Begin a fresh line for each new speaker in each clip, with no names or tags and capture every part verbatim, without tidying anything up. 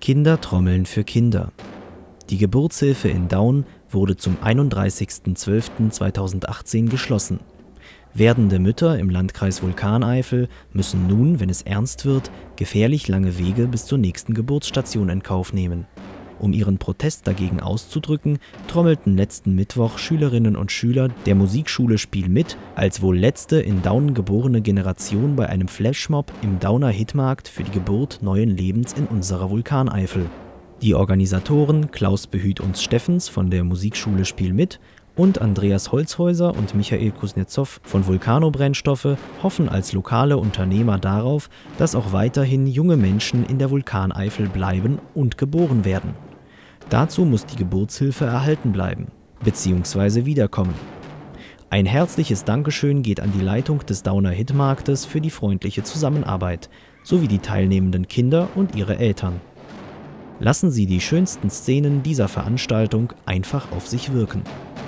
Kinder trommeln für Kinder. Die Geburtshilfe in Daun wurde zum einunddreißigsten zwölften zweitausendachtzehn geschlossen. Werdende Mütter im Landkreis Vulkaneifel müssen nun, wenn es ernst wird, gefährlich lange Wege bis zur nächsten Geburtsstation in Kauf nehmen. Um ihren Protest dagegen auszudrücken, trommelten letzten Mittwoch Schülerinnen und Schüler der Musikschule Spiel mit als wohl letzte in Daun geborene Generation bei einem Flashmob im Dauner Hitmarkt für die Geburt neuen Lebens in unserer Vulkaneifel. Die Organisatoren Klaus Behüt uns Steffens von der Musikschule Spiel mit und Andreas Holzhäuser und Michael Kuznetsov von Vulcano Brennstoffe hoffen als lokale Unternehmer darauf, dass auch weiterhin junge Menschen in der Vulkaneifel bleiben und geboren werden. Dazu muss die Geburtshilfe erhalten bleiben bzw. wiederkommen. Ein herzliches Dankeschön geht an die Leitung des Dauner Hitmarktes für die freundliche Zusammenarbeit sowie die teilnehmenden Kinder und ihre Eltern. Lassen Sie die schönsten Szenen dieser Veranstaltung einfach auf sich wirken.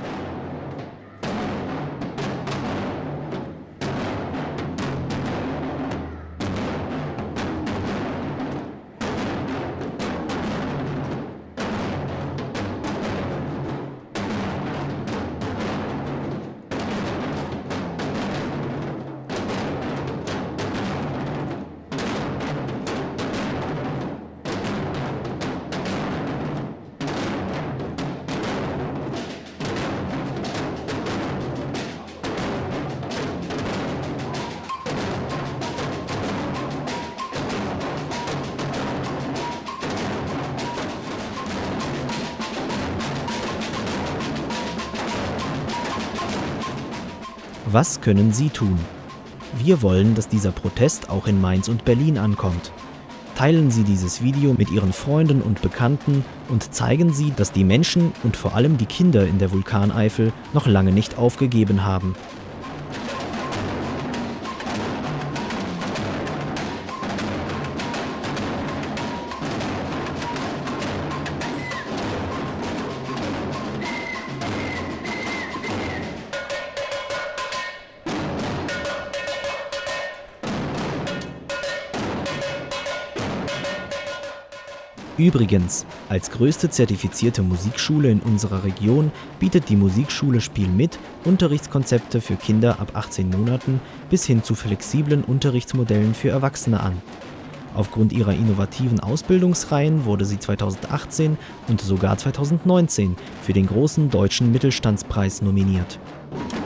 Was können Sie tun? Wir wollen, dass dieser Protest auch in Mainz und Berlin ankommt. Teilen Sie dieses Video mit Ihren Freunden und Bekannten und zeigen Sie, dass die Menschen und vor allem die Kinder in der Vulkaneifel noch lange nicht aufgegeben haben. Übrigens, als größte zertifizierte Musikschule in unserer Region bietet die Musikschule Spiel mit Unterrichtskonzepte für Kinder ab achtzehn Monaten bis hin zu flexiblen Unterrichtsmodellen für Erwachsene an. Aufgrund ihrer innovativen Ausbildungsreihen wurde sie zweitausendachtzehn und sogar zweitausendneunzehn für den großen Deutschen Mittelstandspreis nominiert.